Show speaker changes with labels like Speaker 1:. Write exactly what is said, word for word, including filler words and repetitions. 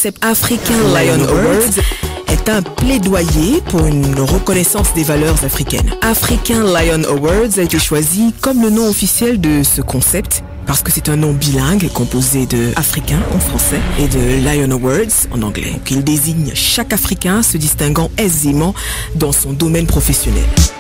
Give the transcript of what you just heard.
Speaker 1: concept African Lion Awards est un plaidoyer pour une reconnaissance des valeurs africaines. African Lion Awards a été choisi comme le nom officiel de ce concept parce que c'est un nom bilingue composé de Africain en français et de Lion Awards en anglais. Il désigne chaque Africain se distinguant aisément dans son domaine professionnel.